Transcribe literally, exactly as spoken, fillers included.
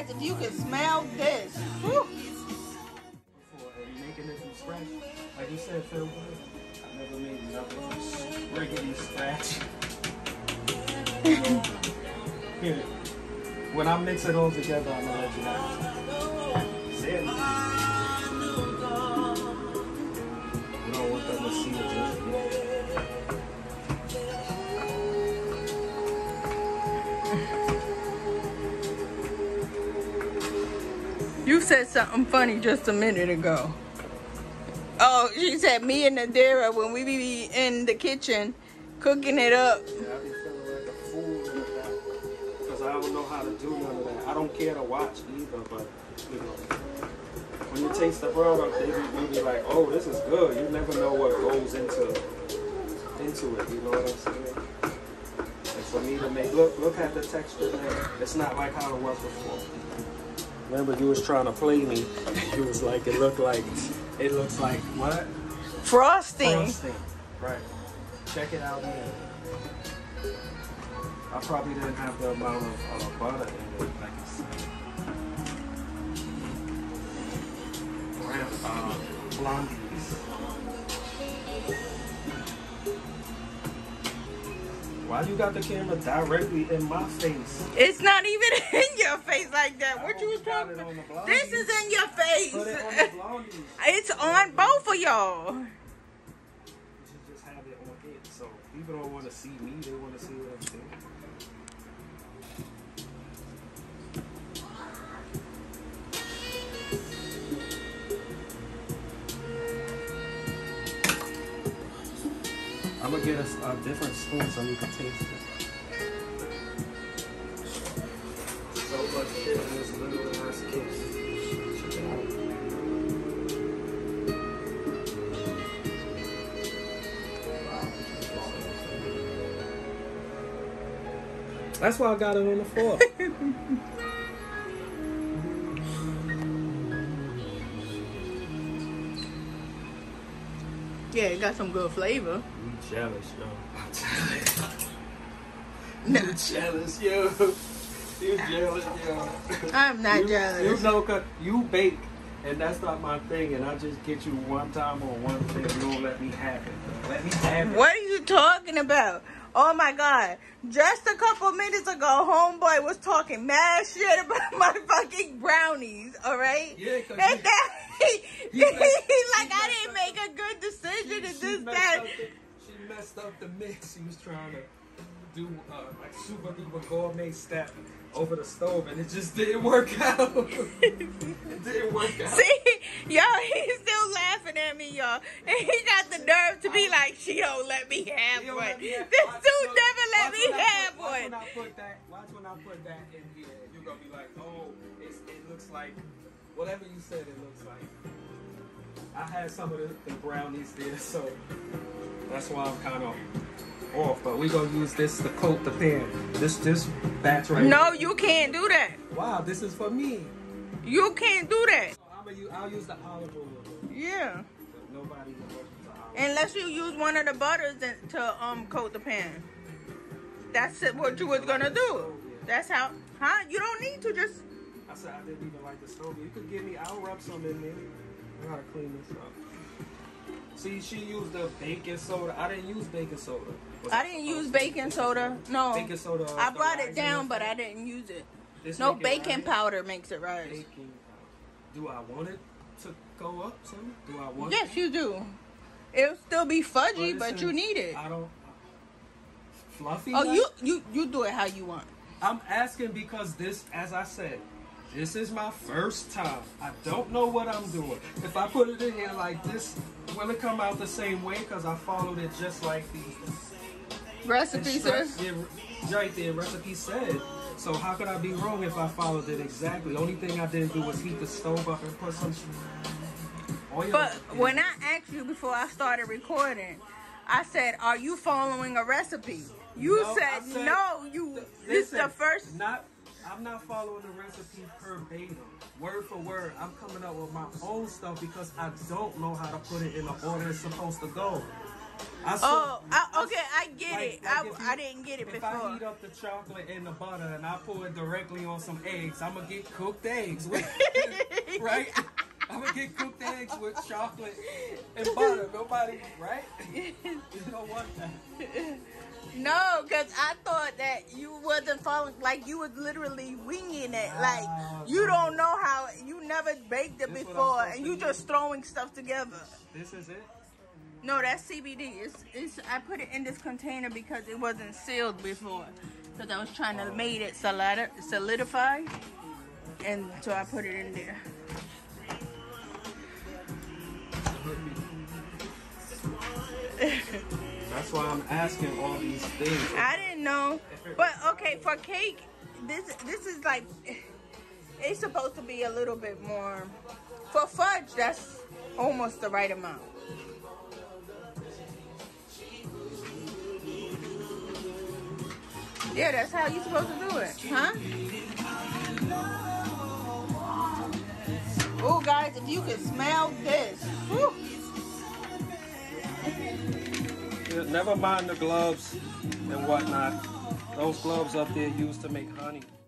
guys, if you can smell this. Whew. Making it from scratch, like you said, Phil. I never made nothing from regular scratch. Here, when I mix it all together, I'm gonna let you know. See it? You don't want them to see it just yet. You said something funny just a minute ago. Oh, she said me and Nadira, when we be in the kitchen cooking it up. Yeah, I be feeling like a fool with that. Because I don't know how to do none of that. I don't care to watch either, but, you know, when you taste the product, they be, you be like, oh, this is good. You never know what goes into, into it, you know what I'm saying? And for me to make, look, look at the texture there. It's not like how it was before. Remember, you was trying to play me. You was like, it looked like, it looks like what? Frosting. Frosting, right. Check it out here. I probably didn't have the amount of uh, butter in it, like it's uh, blondies. Why you got the camera directly in my face? It's not even in your face like that. What you was talking about? This is in your face. Put it on the blondies. It's on both of y'all. You should just have it on it. So people don't want to see me, they want to see what I'm saying. I'm gonna get a, a different spoon so you can taste it. So much shit in this little ass case. Check it out. That's why I got it on the floor. Yeah, it got some good flavor. You jealous, yo. I'm jealous. You jealous, yo. You jealous, yo. I'm not you, jealous. You know, cause you bake, and that's not my thing, and I just get you one time on one thing. You don't let me have it. Let me have it. What are you talking about? Oh my God. Just a couple minutes ago, homeboy was talking mad shit about my fucking brownies, alright? Yeah, cause and you, that, he, he he, messed, like, he I didn't make a good decision she, and she this, messed that. up the, She messed up the mix. She was trying to do uh, like super duper gourmet step over the stove, and it just didn't work out. It didn't work out. See, y'all, he's still laughing at me, y'all. And he got the nerve to be like, she don't let me have one. Let me have, this watch, dude look, never let me I have put, one. Watch when I put that, watch when I put that in here. You're going to be like, oh, it's, it looks like, whatever you said it looks like. I had some of the, the brownies there, so that's why I'm kind of off. But we're going to use this to coat the pan. This, this batch right No, here. you can't do that. Wow, this is for me. You can't do that. So I'm gonna use, I'll use the olive oil. Yeah. Nobody will use the olive oil. Unless you use one of the butters to um coat the pan. That's it, what you was gonna do. That's how, huh? You don't need to just. I said I didn't even like the stove. You could give me, I'll rub some in there. I gotta clean this up. See, she used the baking soda. I didn't use baking soda. Was I didn't use baking soda. No. Baking soda. I brought it down, but I didn't use it. This no baking powder makes it rise. Baking powder. Do I want it to go up some? Do I want Yes, it? you do. It'll still be fudgy, but, but you need it. I don't. Fluffy? Oh, like? you, you, you do it how you want. I'm asking because this, as I said, this is my first time. I don't know what I'm doing. If I put it in here like this, will it come out the same way? Because I followed it just like the recipe says. Yeah, right there, recipe said. So how could I be wrong if I followed it exactly? The only thing I didn't do was heat the stove up and put some oil. But when I asked you before I started recording, I said, "Are you following a recipe?" You no, said, said, "No, you." Listen, this is the first. Not. I'm not following the recipe verbatim, word for word. I'm coming up with my own stuff because I don't know how to put it in the order it's supposed to go. I Oh, I, okay, I get like, it. like I, you, I didn't get it if before. If I heat up the chocolate and the butter and I pour it directly on some eggs, I'm gonna get cooked eggs with right? I'm gonna get cooked eggs with chocolate and butter. Nobody, right? You don't want that. No, because I thought that you wasn't following, like you was literally winging it. Like Nah, you bro. don't know how, you never baked it This what I'm before, supposed and to you just throwing stuff together. This is it? No, that's C B D. It's, it's, I put it in this container because it wasn't sealed before. Because I was trying to make it solid, solidify. And so I put it in there. That's why I'm asking all these things. I didn't know. But okay, for cake, this this is like, it's supposed to be a little bit more. For fudge, that's almost the right amount. Yeah, that's how you're supposed to do it, huh? Oh, guys, if you can smell this. Whew. Yeah, never mind the gloves and whatnot. Those gloves up there used to make honey.